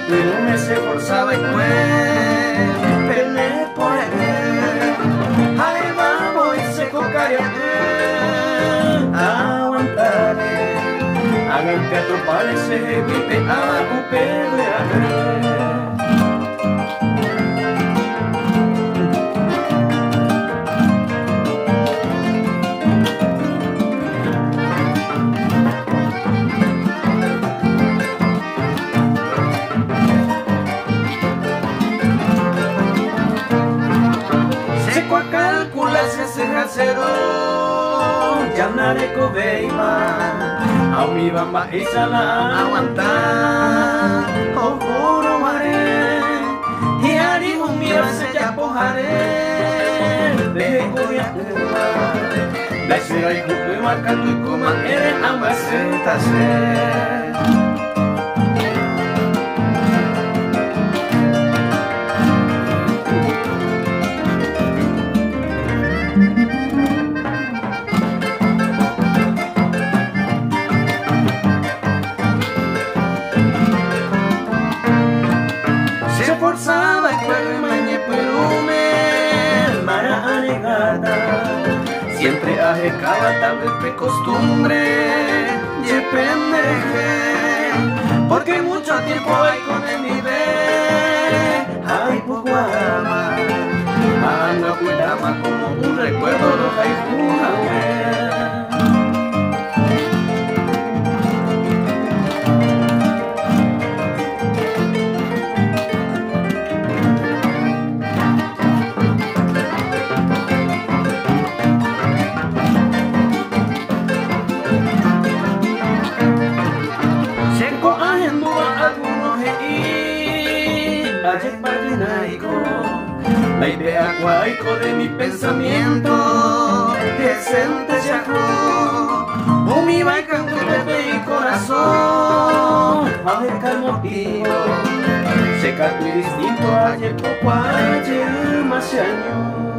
pero me se forzaba y pues peleé por él. Además voy se cocaría aguantaré. Hagan que a tu parece vive a tu pelear. Cero, ya nare ko beiba, a mi bamba isa la aguantar, oh juro mare, y ari umira se ya pojare, dejo ya kuma, la sera y kuku marcando y kuma ere ambas se. Forzaba y cuerre mañe perume mara anegada siempre ajecaba tal vez de costumbre y pendeje porque mucho tiempo hay con el nivel hay poco ama anda cuidama como un recuerdo lo hay jugado. La idea guaico de mi pensamiento decente se ajó mi baica en tu bebé y corazón a ver qué motivo seca tu distinto ayer poco ayer más años.